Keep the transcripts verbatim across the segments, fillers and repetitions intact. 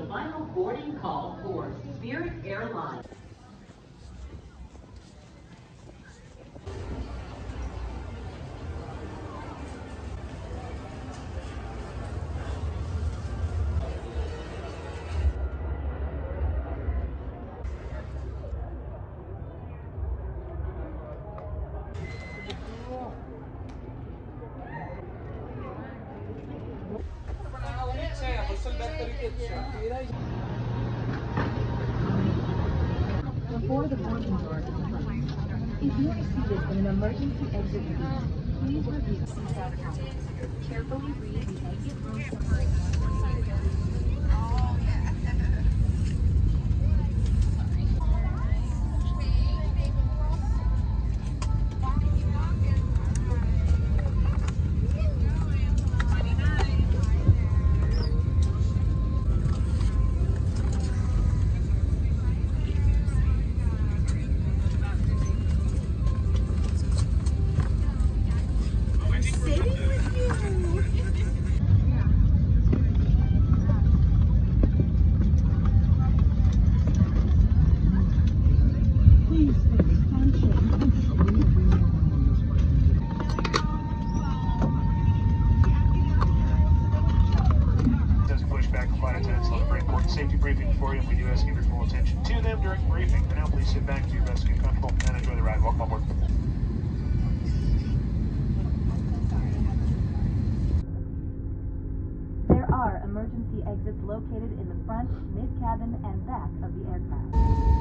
final boarding call for Spirit Airlines. Before the boarding door opens, if you are seated in an emergency exit seat, please review the seatbelt counts. Carefully read the exit row summary. Safety briefing for you. We do ask you your full attention to them during briefing. For now, please sit back, do your best to get comfortable, and enjoy the ride. Welcome aboard. There are emergency exits located in the front, mid-cabin, and back of the aircraft.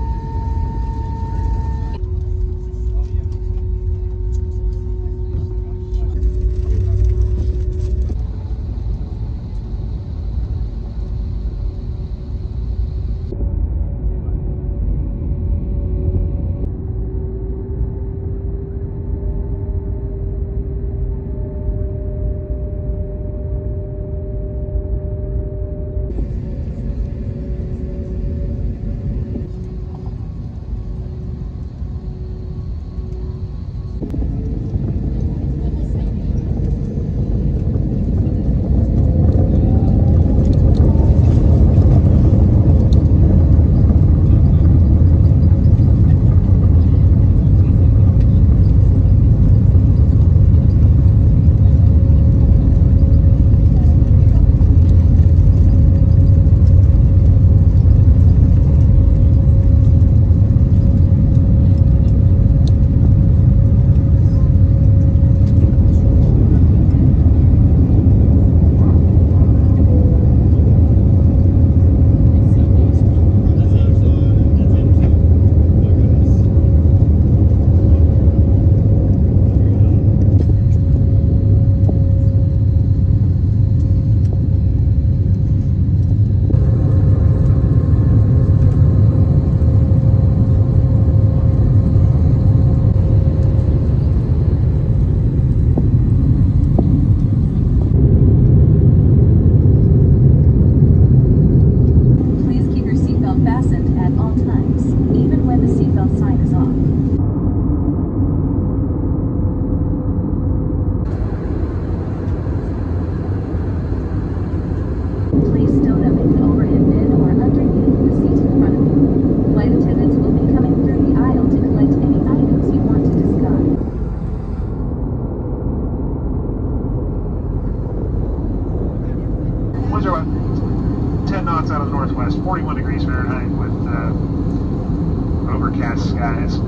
ten knots out of the northwest, forty-one degrees Fahrenheit with uh, overcast skies.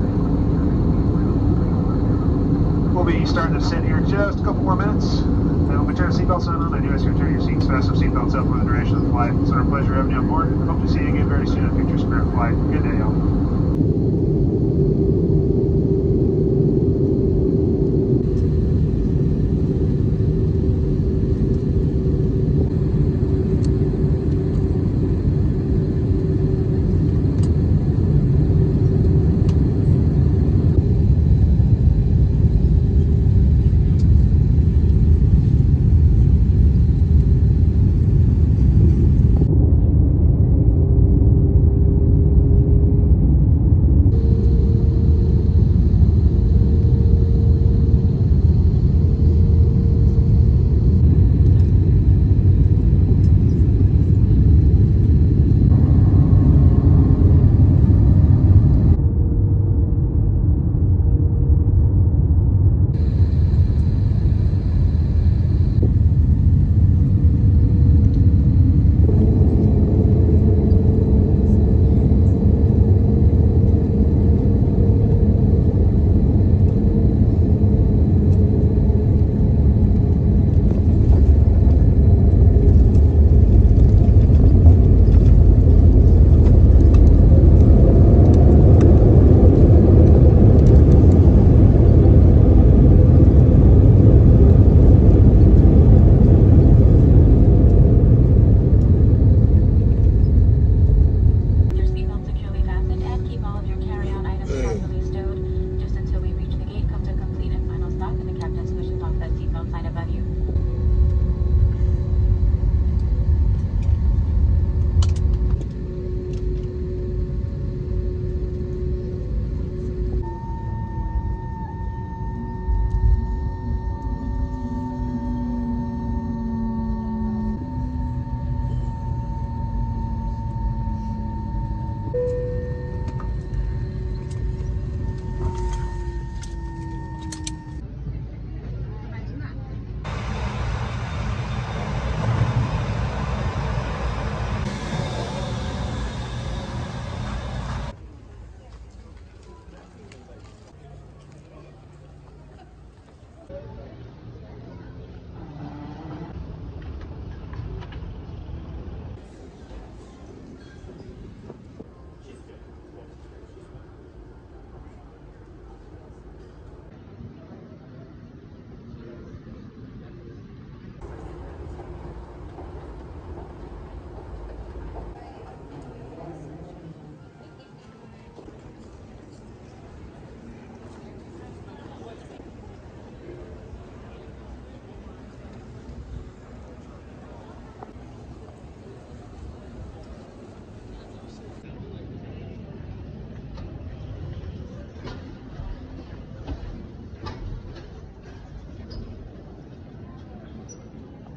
We'll be starting to descend here in just a couple more minutes. And we'll be turning seatbelts on. I do ask you to turn your seats, fasten seatbelts up for the duration of the flight. It's our pleasure having you on board. Hope to see you again very soon on a future Spirit flight. Good day, y'all.